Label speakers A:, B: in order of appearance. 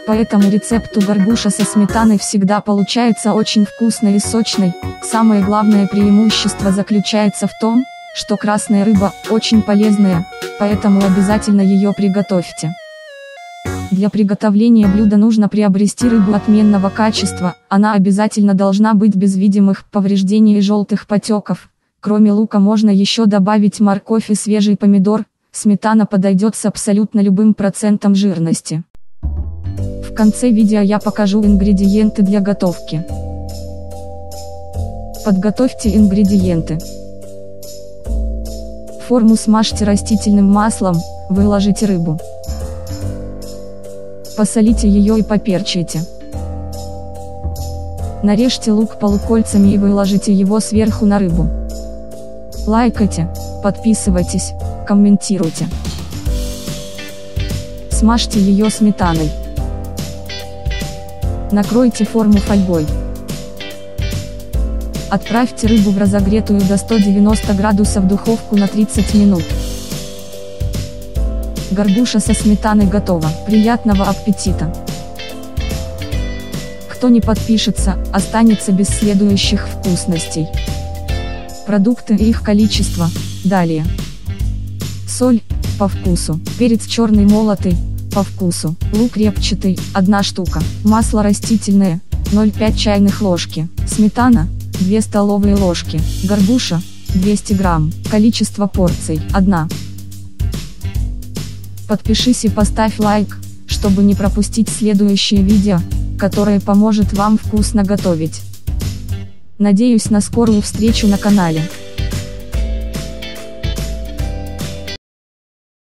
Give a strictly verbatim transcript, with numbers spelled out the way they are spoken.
A: Поэтому рецепту горбуша со сметаной всегда получается очень вкусной и сочной. Самое главное преимущество заключается в том, что красная рыба очень полезная, поэтому обязательно ее приготовьте. Для приготовления блюда нужно приобрести рыбу отменного качества, она обязательно должна быть без видимых повреждений и желтых потеков. Кроме лука можно еще добавить морковь и свежий помидор, сметана подойдет с абсолютно любым процентом жирности. В конце видео я покажу ингредиенты для готовки. Подготовьте ингредиенты. В форму смажьте растительным маслом, выложите рыбу. Посолите ее и поперчите. Нарежьте лук полукольцами и выложите его сверху на рыбу. Лайкайте, подписывайтесь, комментируйте. Смажьте ее сметаной. Накройте форму фольгой. Отправьте рыбу в разогретую до ста девяноста градусов духовку на тридцать минут. Горбуша со сметаной готово. Приятного аппетита! Кто не подпишется, останется без следующих вкусностей. Продукты и их количество. Далее. Соль, по вкусу. Перец черный молотый, по вкусу. Лук репчатый, одна штука. Масло растительное, ноль целых пять десятых чайных ложки. Сметана, две столовые ложки. Горбуша, двести грамм. Количество порций, одна. Подпишись и поставь лайк, чтобы не пропустить следующее видео, которое поможет вам вкусно готовить. Надеюсь на скорую встречу на канале.